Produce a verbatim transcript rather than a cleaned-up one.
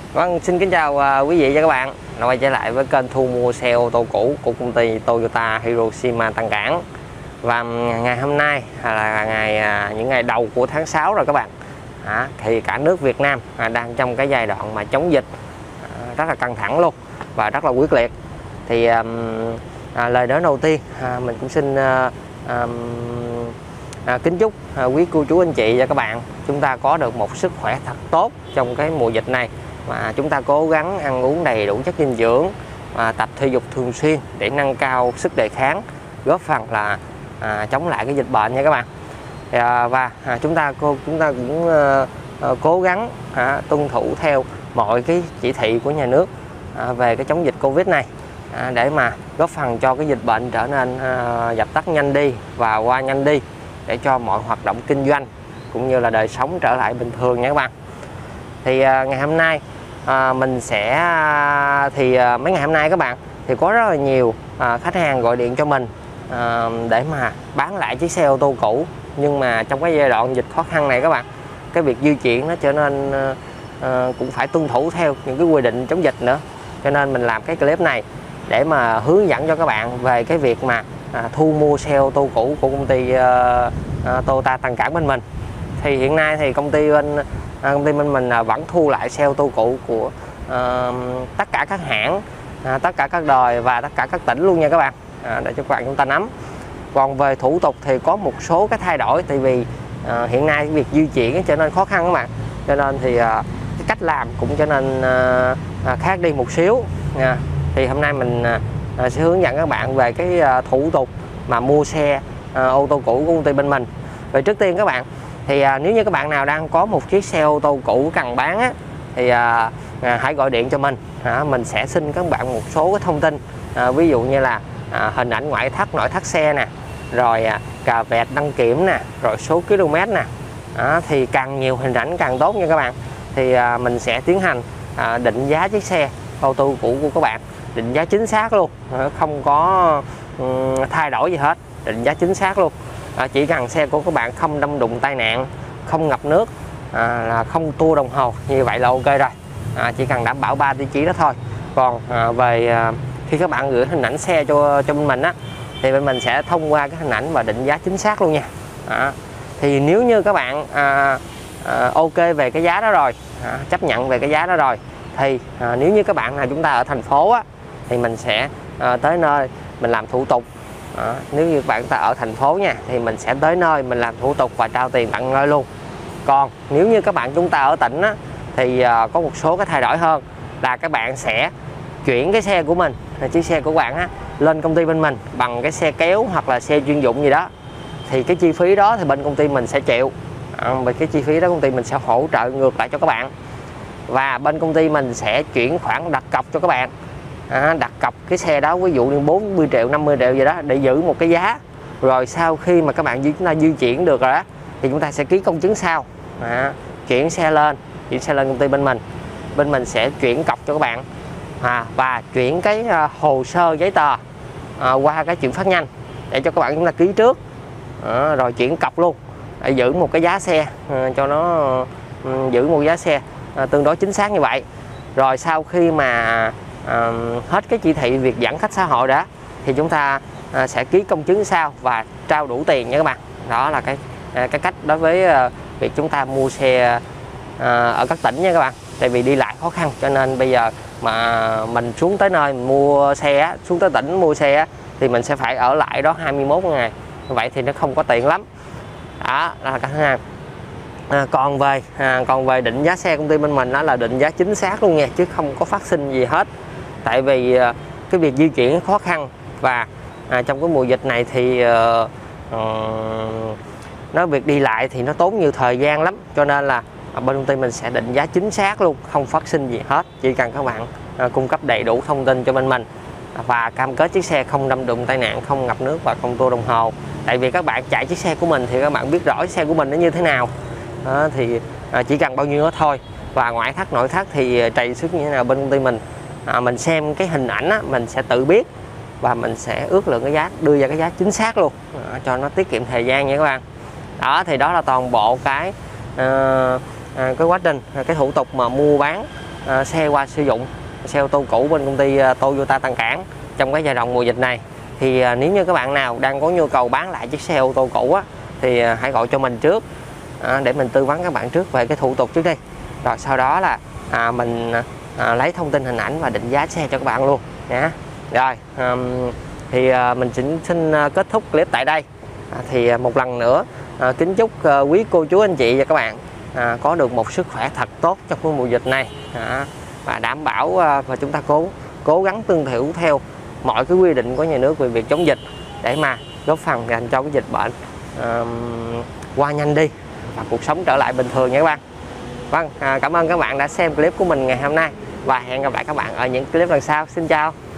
Vâng, xin kính chào uh, quý vị và các bạn đã quay trở lại với kênh thu mua xe ô tô cũ của công ty Toyota Hiroshima Tân Cảng. Và ngày hôm nay là ngày uh, những ngày đầu của tháng sáu rồi các bạn. À, thì cả nước Việt Nam uh, đang trong cái giai đoạn mà chống dịch uh, rất là căng thẳng luôn và rất là quyết liệt. Thì um, uh, lời nói đầu tiên uh, mình cũng xin uh, um, À, kính chúc à, quý cô chú anh chị và các bạn chúng ta có được một sức khỏe thật tốt trong cái mùa dịch này, mà chúng ta cố gắng ăn uống đầy đủ chất dinh dưỡng, à, tập thể dục thường xuyên để nâng cao sức đề kháng, góp phần là à, chống lại cái dịch bệnh nha các bạn. À, và à, chúng ta cô chúng ta cũng à, à, cố gắng à, tuân thủ theo mọi cái chỉ thị của nhà nước à, về cái chống dịch Covid này, à, để mà góp phần cho cái dịch bệnh trở nên à, dập tắt nhanh đi và qua nhanh đi, để cho mọi hoạt động kinh doanh cũng như là đời sống trở lại bình thường nha các bạn. Thì à, ngày hôm nay à, mình sẽ à, thì à, mấy ngày hôm nay các bạn thì có rất là nhiều à, khách hàng gọi điện cho mình à, để mà bán lại chiếc xe ô tô cũ, nhưng mà trong cái giai đoạn dịch khó khăn này các bạn, cái việc di chuyển nó trở nên à, à, cũng phải tuân thủ theo những cái quy định chống dịch nữa, cho nên mình làm cái clip này để mà hướng dẫn cho các bạn về cái việc mà À, thu mua xe ô tô cũ của công ty uh, uh, Toyota Tân Cảng bên mình. Thì hiện nay thì công ty bên uh, công ty bên mình uh, vẫn thu lại xe ô tô cũ của uh, tất cả các hãng, uh, tất cả các đời và tất cả các tỉnh luôn nha các bạn, uh, để cho các bạn chúng ta nắm. Còn về thủ tục thì có một số cái thay đổi, tại vì uh, hiện nay việc di chuyển trở nên khó khăn các bạn, cho nên thì uh, cái cách làm cũng trở nên uh, uh, khác đi một xíu. Uh, thì hôm nay mình uh, À, sẽ hướng dẫn các bạn về cái à, thủ tục mà mua xe à, ô tô cũ của công ty bên mình. Vậy trước tiên các bạn thì à, nếu như các bạn nào đang có một chiếc xe ô tô cũ cần bán á, thì à, à, hãy gọi điện cho mình. À, mình sẽ xin các bạn một số cái thông tin, à, ví dụ như là à, hình ảnh ngoại thất, nội thất xe nè, rồi à, cà vẹt đăng kiểm nè, rồi số km nè. À, thì càng nhiều hình ảnh càng tốt nha các bạn. Thì à, mình sẽ tiến hành à, định giá chiếc xe ô tô cũ của các bạn, định giá chính xác luôn, không có um, thay đổi gì hết, định giá chính xác luôn. À, chỉ cần xe của các bạn không đâm đụng tai nạn, không ngập nước, à, là không tua đồng hồ, như vậy là ok rồi. À, chỉ cần đảm bảo ba tiêu chí đó thôi. Còn à, về à, khi các bạn gửi hình ảnh xe cho cho bên mình á, thì bên mình sẽ thông qua cái hình ảnh và định giá chính xác luôn nha. À, thì nếu như các bạn à, à, ok về cái giá đó rồi, à, chấp nhận về cái giá đó rồi, thì à, nếu như các bạn nào chúng ta ở thành phố á, thì mình sẽ à, tới nơi mình làm thủ tục. À, nếu như bạn ta ở thành phố nha, thì mình sẽ tới nơi mình làm thủ tục và trao tiền tận nơi luôn. Còn nếu như các bạn chúng ta ở tỉnh á, thì à, có một số cái thay đổi hơn, là các bạn sẽ chuyển cái xe của mình, chiếc xe của bạn á, lên công ty bên mình bằng cái xe kéo hoặc là xe chuyên dụng gì đó. Thì cái chi phí đó thì bên công ty mình sẽ chịu, à, về cái chi phí đó công ty mình sẽ hỗ trợ ngược lại cho các bạn. Và bên công ty mình sẽ chuyển khoản đặt cọc cho các bạn, à, đặt cọc cái xe đó ví dụ như bốn mươi triệu, năm mươi triệu gì đó, để giữ một cái giá. Rồi sau khi mà các bạn chúng ta di chuyển được rồi đó, thì chúng ta sẽ ký công chứng sau, à, chuyển xe lên chuyển xe lên công ty bên mình. Bên mình sẽ chuyển cọc cho các bạn, à, và chuyển cái uh, hồ sơ giấy tờ à, qua cái chuyển phát nhanh để cho các bạn chúng ta ký trước, à, rồi chuyển cọc luôn để giữ một cái giá xe, à, cho nó um, giữ một giá xe à, tương đối chính xác như vậy. Rồi sau khi mà à, hết cái chỉ thị việc giãn cách xã hội đó, thì chúng ta à, sẽ ký công chứng sau và trao đủ tiền nha các bạn. Đó là cái à, cái cách đối với à, việc chúng ta mua xe à, ở các tỉnh nha các bạn. Tại vì đi lại khó khăn, cho nên bây giờ mà mình xuống tới nơi mình mua xe, xuống tới tỉnh mua xe, thì mình sẽ phải ở lại đó hai mươi mốt ngày. Vậy thì nó không có tiện lắm. Đó là cái thứ hai. À, còn về à, còn về định giá xe công ty bên mình đó là định giá chính xác luôn nha, chứ không có phát sinh gì hết. Tại vì à, cái việc di chuyển khó khăn, và à, trong cái mùa dịch này thì à, à, nó việc đi lại thì nó tốn nhiều thời gian lắm, cho nên là à, bên công ty mình sẽ định giá chính xác luôn, không phát sinh gì hết. Chỉ cần các bạn à, cung cấp đầy đủ thông tin cho bên mình và cam kết chiếc xe không đâm đụng tai nạn, không ngập nước và không tua đồng hồ. Tại vì các bạn chạy chiếc xe của mình thì các bạn biết rõ chiếc xe của mình nó như thế nào. Đó, thì à, chỉ cần bao nhiêu đó thôi. Và ngoại thất nội thất thì trầy xước như thế nào bên công ty mình, à, mình xem cái hình ảnh á, mình sẽ tự biết và mình sẽ ước lượng cái giá, đưa ra cái giá chính xác luôn, à, cho nó tiết kiệm thời gian nha các bạn. Đó thì đó là toàn bộ cái à, à, cái quá trình, cái thủ tục mà mua bán uh, xe qua sử dụng xe ô tô cũ bên công ty uh, Toyota Tân Cảng trong cái giai đoạn mùa dịch này. Thì uh, nếu như các bạn nào đang có nhu cầu bán lại chiếc xe ô tô cũ á, thì uh, hãy gọi cho mình trước uh, để mình tư vấn các bạn trước về cái thủ tục trước đi, rồi sau đó là uh, mình uh, lấy thông tin hình ảnh và định giá xe cho các bạn luôn nhé. Rồi um, thì uh, mình xin, xin uh, kết thúc clip tại đây. uh, thì uh, một lần nữa uh, kính chúc uh, quý cô chú anh chị và các bạn À, có được một sức khỏe thật tốt trong cái mùa dịch này, à, và đảm bảo à, và chúng ta cố cố gắng tuân thủ theo mọi cái quy định của nhà nước về việc chống dịch để mà góp phần dành cho cái dịch bệnh à, qua nhanh đi và cuộc sống trở lại bình thường nha các bạn. Vâng, à, cảm ơn các bạn đã xem clip của mình ngày hôm nay và hẹn gặp lại các bạn ở những clip lần sau. Xin chào.